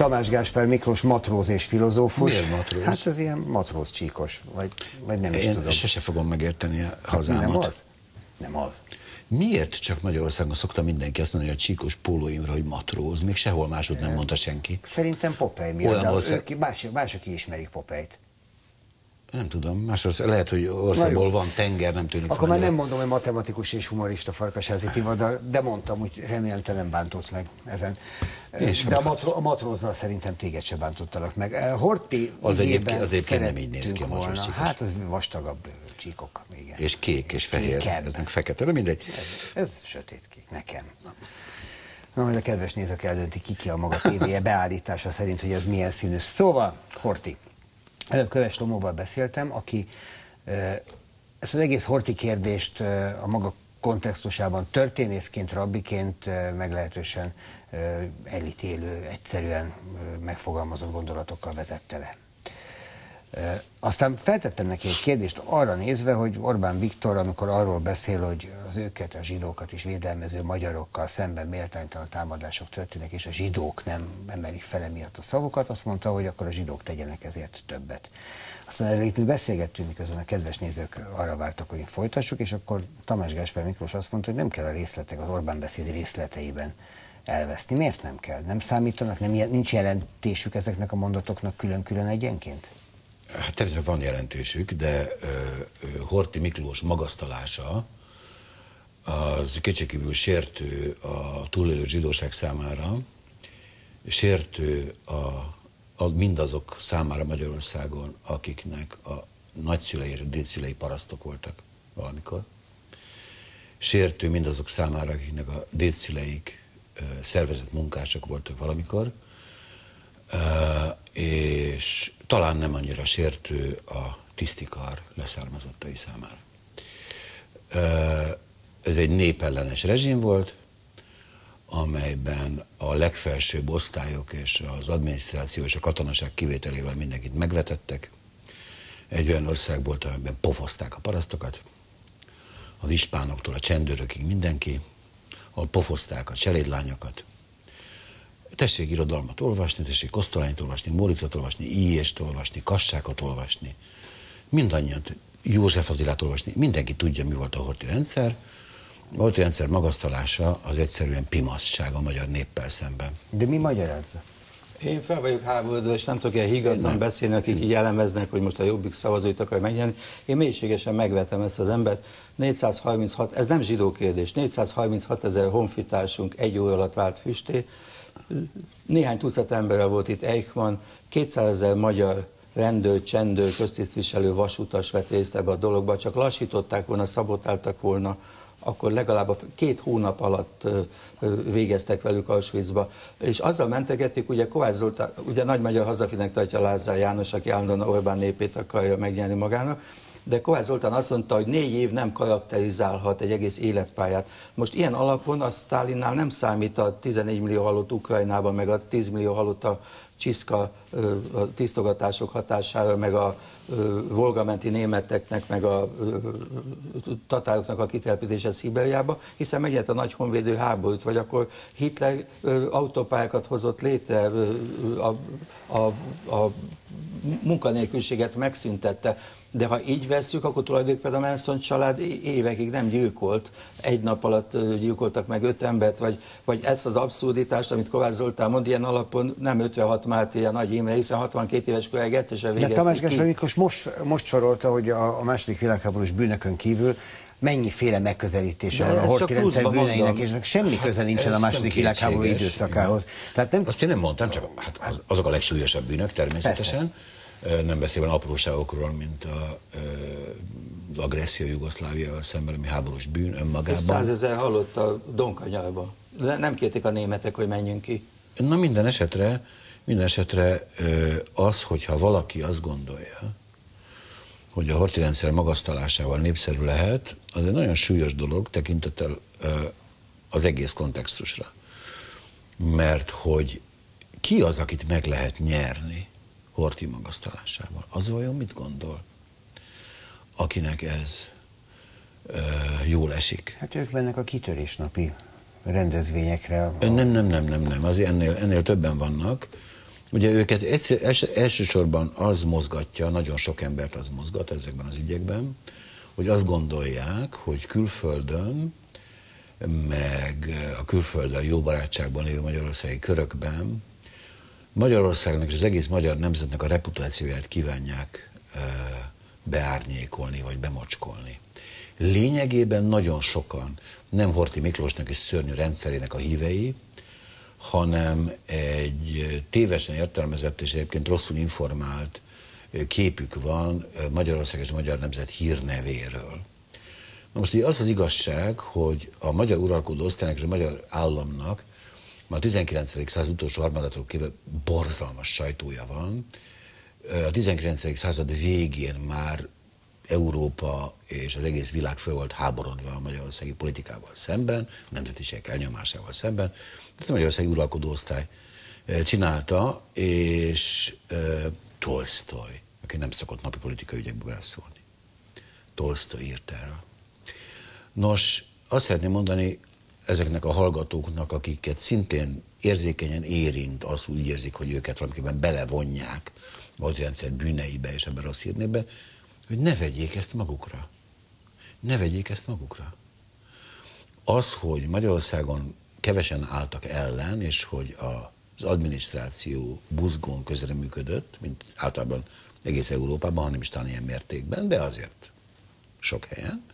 Tamás Gáspár Miklós matróz és filozófus. Miért matróz? Hát ez ilyen matróz csíkos, vagy nem is tudom. Én sose fogom megérteni a hazámat. Nem az? Nem az. Miért csak Magyarországon szokta mindenki azt mondani, hogy a csíkos pólóimra, hogy matróz? Még sehol máshogy nem mondta senki. Szerintem Popeye miatt, de mások ismerik Popeye-t. Nem tudom, másország, lehet, hogy országból van tenger, nem tűnik. Akkor már nem mondom, hogy matematikus és humorista Farkasházi Tivadar, de mondtam, hogy remélem te nem bántódsz meg ezen. De a matrózzal szerintem téged se bántottalak meg. Horthy az egyébként nem így néz ki a matróz csíkos. Hát az vastagabb csíkok. Igen. És kék és fehér, kékebb. Ez meg fekete, de mindegy. Ez sötétkék nekem. Na, majd a kedves nézők eldönti, ki a maga tévéje beállítása szerint, hogy ez milyen színű. Szóval, Horthy. Előbb Köves Tomóval beszéltem, aki ezt az egész Horthy kérdést a maga kontextusában történészként, rabbiként meglehetősen elítélő, egyszerűen megfogalmazott gondolatokkal vezette le. Aztán feltettem neki egy kérdést arra nézve, hogy Orbán Viktor, amikor arról beszél, hogy az őket, a zsidókat is védelmező magyarokkal szemben méltánytalan támadások történnek, és a zsidók nem emelik fel emiatt a szavukat, azt mondta, hogy akkor a zsidók tegyenek ezért többet. Aztán erről itt mi beszélgettünk, miközben a kedves nézők arra vártak, hogy folytassuk, és akkor Tamás Gáspár Miklós azt mondta, hogy nem kell a részletek, az Orbán beszéd részleteiben elveszni. Miért nem kell? Nem számítanak? Nincs jelentésük ezeknek a mondatoknak külön-külön egyenként? Hát természetesen van jelentésük, de Horthy Miklós magasztalása az kétségkívül sértő a túlélő zsidóság számára, sértő mindazok számára Magyarországon, akiknek a nagyszülei és a dédszülei parasztok voltak valamikor. Sértő mindazok számára, akiknek a dédszüleik szervezett munkások voltak valamikor, és talán nem annyira sértő a tisztikar leszármazottai számára. Ez egy népellenes rezsim volt, amelyben a legfelsőbb osztályok és az adminisztráció és a katonaság kivételével mindenkit megvetettek. Egy olyan ország volt, amiben pofozták a parasztokat, az ispánoktól a csendőrökig mindenki, ahol pofozták a cselédlányokat. Tessék irodalmat olvasni, tessék Kosztolányt olvasni, Móricot olvasni, Íjést olvasni, Kassákot olvasni, mindannyian, József Attilát olvasni, mindenki tudja, mi volt a Horthy rendszer. A Horthy rendszer magasztalása az egyszerűen pimasztság a magyar néppel szemben. De mi magyarázza? Én fel vagyok háborodva, és nem tudok ilyen higgadtan beszélni, akik így elemeznek, hogy most a Jobbik szavazóit akarja megnyerni. Én mélységesen megvetem ezt az embert. 436, ez nem zsidó kérdés, 436 000 honfitársunk egy óra alatt vált füsté. Néhány tucat emberrel volt itt Eichmann, 200 000 magyar rendőr, csendőr, köztisztviselő, vasutas vett részt ebbe a dologba, csak lassították volna, szabotáltak volna, akkor legalább 2 hónap alatt végeztek velük Auschwitzba. És azzal mentegették, ugye Kovács Zoltán, ugye nagy magyar hazafinek tartja Lázár János, aki állandóan Orbán népét akarja megnyerni magának, de Kovács Zoltán azt mondta, hogy 4 év nem karakterizálhat egy egész életpályát. Most ilyen alapon a Sztálinnál nem számít a 14 millió halott Ukrajnában, meg a 10 millió halott a csiszka a tisztogatások hatására, meg a volgamenti németeknek, meg a tatároknak a kitelepítése Szibériába, hiszen megjelent a nagy honvédő háborút, vagy akkor Hitler autópályákat hozott létre, a munkanélküliséget megszüntette. De ha így vesszük, akkor tulajdonképpen a Manson család évekig nem gyilkolt, egy nap alatt gyilkoltak meg 5 embert, vagy ezt az abszurditást, amit Kovács Zoltán mond, ilyen alapon nem 56 Máté a Nagy Imre, hiszen 62 éves koráig egyszer sem végezték. De Tamás Gáspár Miklós most sorolta, hogy a második világháborús bűnökön kívül mennyiféle megközelítése van a Horthy rendszer bűneinek, és semmi köze nincsen a második világháború időszakához. Tehát nem... Azt én nem mondtam, csak hát azok a legsúlyosabb bűnök természetesen. Persze. Nem beszélve apróságokról, mint az agresszió Jugoszláviával szemben, ami háborús bűn önmagában. 100 000 halott a Donkanyarba. Nem kérték a németek, hogy menjünk ki. Na minden esetre az, hogyha valaki azt gondolja, hogy a Horthy rendszer magasztalásával népszerű lehet, az egy nagyon súlyos dolog tekintettel az egész kontextusra. Mert hogy ki az, akit meg lehet nyerni Horthy magasztalásával? Az vajon mit gondol? Akinek ez jól esik. Hát ők mennek a kitörésnapi rendezvényekre. Nem. Azért ennél többen vannak. Ugye őket elsősorban az mozgatja, nagyon sok embert az mozgat ezekben az ügyekben, hogy azt gondolják, hogy külföldön, meg a külfölddel jó barátságban lévő magyarországi körökben Magyarországnak és az egész magyar nemzetnek a reputációját kívánják beárnyékolni vagy bemocskolni. Lényegében nagyon sokan nem Horthy Miklósnak és szörnyű rendszerének a hívei, hanem egy tévesen értelmezett és egyébként rosszul informált képük van Magyarország és a magyar nemzet hírnevéről. Na most az az igazság, hogy a magyar uralkodó osztálynak és a magyar államnak már a 19. század utolsó harmadától kéve borzalmas sajtója van. A 19. század végén már Európa és az egész világ föl volt háborodva a magyarországi politikával szemben, nemzetiségek elnyomásával szemben. Ezt a magyarországi uralkodó osztály csinálta, és Tolsztoj, aki nem szokott napi politikai ügyekbe beleszólni. Tolsztoj írt erről. Nos, azt szeretném mondani ezeknek a hallgatóknak, akiket szintén érzékenyen érint, azt úgy érzik, hogy őket valamiképpen belevonják a rendszer bűneibe és ebben rossz hírnébe, hogy ne vegyék ezt magukra. Ne vegyék ezt magukra. Az, hogy Magyarországon kevesen álltak ellen, és hogy az adminisztráció buzgón közreműködött, mint általában egész Európában, hanem is talán ilyen mértékben, de azért sok helyen.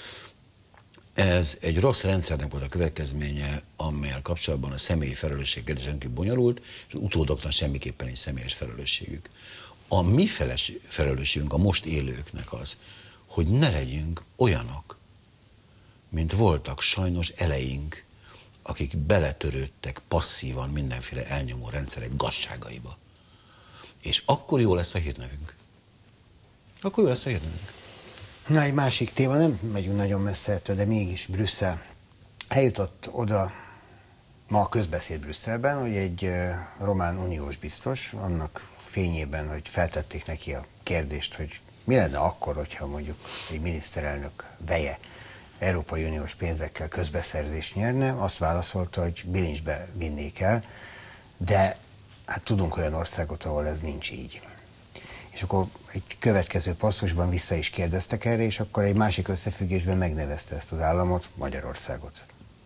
Ez egy rossz rendszernek volt a következménye, amelyel kapcsolatban a személyi felelősség rendkívül bonyolult, és az utódoknak semmiképpen egy személyes felelősségük. A mi felelősségünk a most élőknek az, hogy ne legyünk olyanok, mint voltak sajnos eleink, akik beletörődtek passzívan mindenféle elnyomó rendszerek gazságaiba. És akkor jó lesz a hírnevünk. Akkor jó lesz a hírnevünk. Na, egy másik téma, nem megyünk nagyon messze ettől, de mégis Brüsszel. Eljutott oda ma a közbeszéd Brüsszelben, hogy egy román uniós biztos, annak fényében, hogy feltették neki a kérdést, hogy mi lenne akkor, hogyha mondjuk egy miniszterelnök veje Európai Uniós pénzekkel közbeszerzést nyerne, azt válaszolta, hogy bilincsbe vinnék el, de hát tudunk olyan országot, ahol ez nincs így. És akkor egy következő passzusban vissza is kérdeztek erre, és akkor egy másik összefüggésben megnevezte ezt az államot, Magyarországot.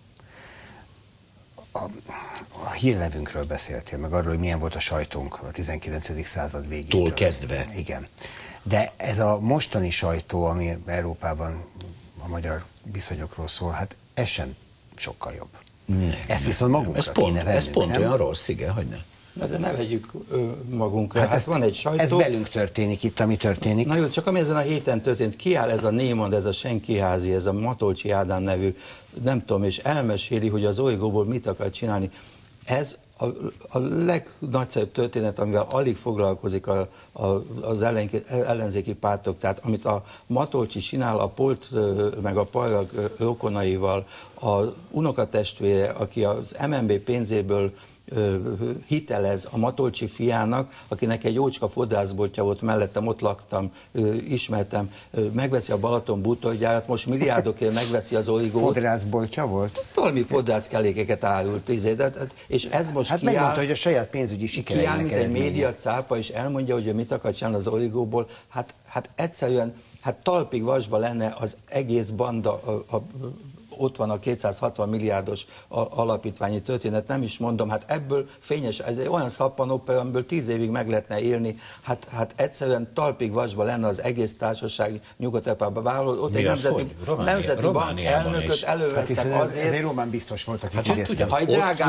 A hírnevünkről beszéltél, meg arról, hogy milyen volt a sajtónk a 19. század végétől. Tól kezdve. Igen. De ez a mostani sajtó, ami Európában a magyar viszonyokról szól, hát ez sem sokkal jobb. Ezt viszont magunkra kéne vennünk, ez pont olyan rossz, igen, hogy ne. Na de ne vegyük magunkra. Hát van egy sajtó. Ez velünk történik itt, ami történik. Na jó, csak ami ezen a héten történt, kiáll ez a Némond, ez a Senkiházi, ez a Matolcsy Ádám nevű, nem tudom, és elmeséli, hogy az Origóból mit akar csinálni. Ez a legnagyszerűbb történet, amivel alig foglalkozik az ellenzéki pártok, tehát amit a Matolcsy csinál a Polt meg a Parag rokonaival, az unokatestvére, aki az MNB pénzéből hitelez a Matolcsy fiának, akinek egy jócska fodrászboltja volt mellettem, ott laktam, ismertem, megveszi a Balaton bútorgyárat, most milliárdokért megveszi az Origót. Fodrászboltja volt? Valami fodrászkellékeket árult, és ez most hát megmondta, hogy a saját pénzügyi sikereinek kiáll, mint egy média cápa, és elmondja, hogy mit akar csinálni az Origóból, hát egyszerűen, talpig vasba lenne az egész banda, ott van a 260 milliárdos alapítványi történet, nem is mondom, hát ebből fényes, ez egy olyan szappanopera, amiből 10 évig meg lehetne élni, hát egyszerűen talpig vasba lenne az egész társaság Nyugat-Európában vállaló, ott egy nemzeti bank elnököt elővesztek azért. Ez egy román biztos volt, aki idéztem. Ha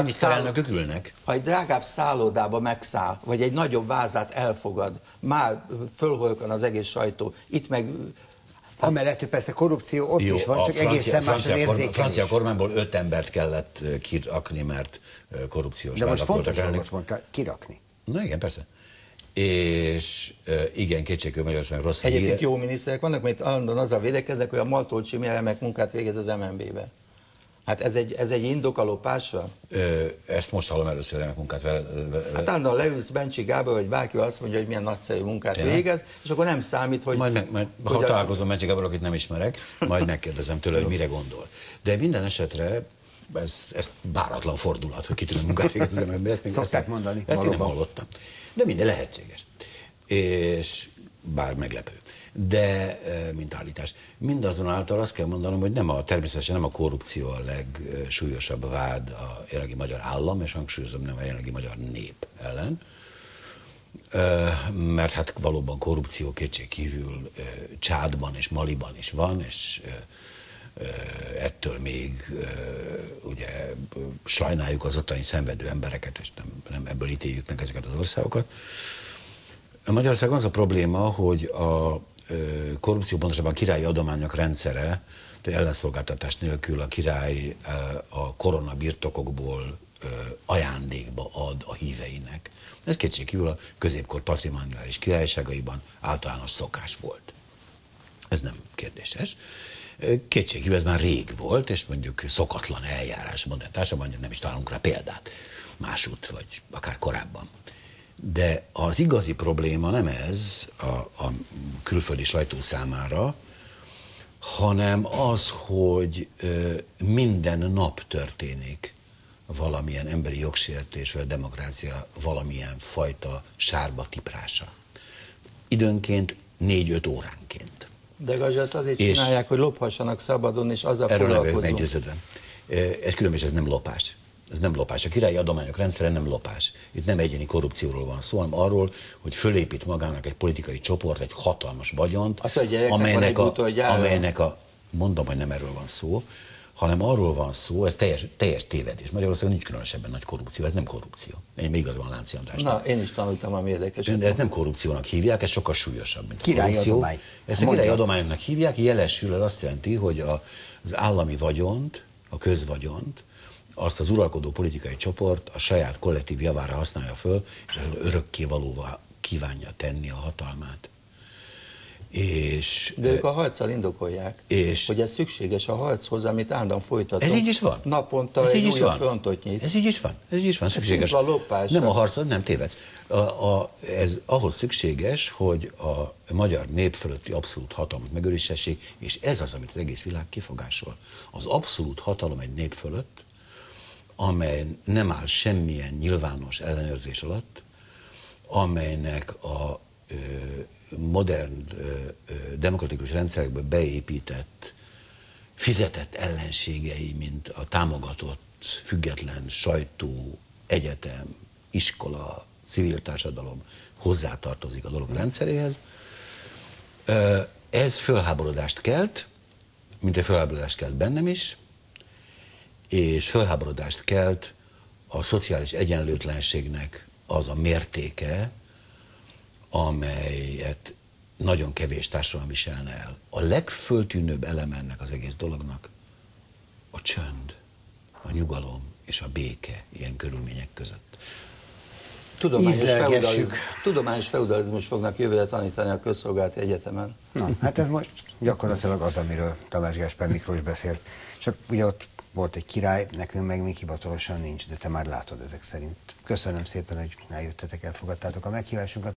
egy drágább szállódába megszáll, vagy egy nagyobb vázát elfogad, már fölholkan az egész sajtó, itt meg amellett persze korrupció ott is van, csak egészen más az érzékelés. A francia kormányból 5 embert kellett kirakni, mert korrupciós de most fontos dolgot mondta, kirakni. Na igen, persze. És igen, kétségkívül Magyarországon rossz híre. Egyébként jó miniszterek vannak, mert állandóan azzal védekeznek, hogy a Matolcsy milyen remek munkát végez az MNB-be. Hát ez egy indok a lopásra? Ezt most hallom először, remek munkát vele. Hát állandóan leülsz Bencsi Gábor, vagy bárki azt mondja, hogy milyen nagyszerű munkát végez, és akkor nem számít, hogy... Ha találkozom Bencsi Gábor, akit nem ismerek, majd megkérdezem tőle, hogy mire gondol. De minden esetre ez váratlan fordulat, hogy kitűnő munkát végezzem ebbe. Szokták mondani, ezt én nem valóban. hallottam. De minden lehetséges. És bár meglepő. De, mint állítás. Mindazonáltal azt kell mondanom, hogy természetesen nem a korrupció a legsúlyosabb vád a jelenlegi magyar állam, és hangsúlyozom, nem a jelenlegi magyar nép ellen, mert hát valóban korrupció kétségkívül Csádban és Maliban is van, és ettől még ugye sajnáljuk az ottani szenvedő embereket, és nem ebből ítéljük meg ezeket az országokat. Magyarországon az a probléma, hogy a korrupció, pontosabban a királyi adományok rendszere, de ellenszolgáltatás nélkül a király a korona birtokokból ajándékba ad a híveinek. Ez kétségkívül a középkor patrimoniális királyságaiban általános szokás volt. Ez nem kérdéses. Kétségkívül ez már rég volt, és mondjuk szokatlan eljárás modern társadalomban, nem is találunk rá példát másút, vagy akár korábban. De az igazi probléma nem ez a külföldi sajtó számára, hanem az, hogy minden nap történik valamilyen emberi jogsértés, vagy demokrácia valamilyen fajta sárba tiprása. Időnként 4-5 óránként. De Gazsi, azt azért csinálják, hogy lophassanak szabadon, és azzal foglalkozunk. Erről meggyőződöm. Ez különben ez nem lopás. Ez nem lopás. A királyi adományok rendszere nem lopás. Itt nem egyéni korrupcióról van szó, hanem arról, hogy fölépít magának egy politikai csoport, egy hatalmas vagyont, amelynek mondom, hogy nem erről van szó, hanem arról van szó, ez teljes tévedés. Magyarországon nincs különösebben nagy korrupció, ez nem korrupció. Én még igaz van Lánci Andrásnak. Na, én is tanultam, ami érdekes. De ez nem korrupciónak hívják, ez sokkal súlyosabb, mint a királyi korrupció. adomány. Ezt a királyi adományoknak hívják, jelesül, ez azt jelenti, hogy az állami vagyont, a közvagyont, azt az uralkodó politikai csoport a saját kollektív javára használja föl, és örökké valóvá kívánja tenni a hatalmát. De ők a harccal indokolják, hogy ez szükséges a harchoz, amit állandóan folytatunk. Ez így is van. Naponta egy újabb frontot nyit. Ez így is van. Ez így is van. Szükséges. Ez lopás. Nem a harcod, nem tévedsz. Ez ahhoz szükséges, hogy a magyar nép fölötti abszolút hatalmat megőrizhessék, és ez az, amit az egész világ kifogásol. Az abszolút hatalom egy nép fölött, amely nem áll semmilyen nyilvános ellenőrzés alatt, amelynek a modern demokratikus rendszerekbe beépített, fizetett ellenségei, mint a támogatott, független sajtó, egyetem, iskola, civil társadalom hozzátartozik a dolog rendszeréhez. Ez fölháborodást kelt, mint egy fölháborodást kelt bennem is, és fölháborodást kelt a szociális egyenlőtlenségnek az a mértéke, amelyet nagyon kevés társadalom viselne el. A legföltűnőbb eleme ennek az egész dolognak a csönd, a nyugalom és a béke ilyen körülmények között. Tudományos feudalizmus fognak jövőre tanítani a Közszolgálati Egyetemen. Na, hát ez most gyakorlatilag az, amiről Tamás Gáspár Miklós beszélt. Csak ugye ott volt egy király, nekünk meg még hivatalosan nincs, de te már látod ezek szerint. Köszönöm szépen, hogy eljöttetek, elfogadtátok a meghívásunkat.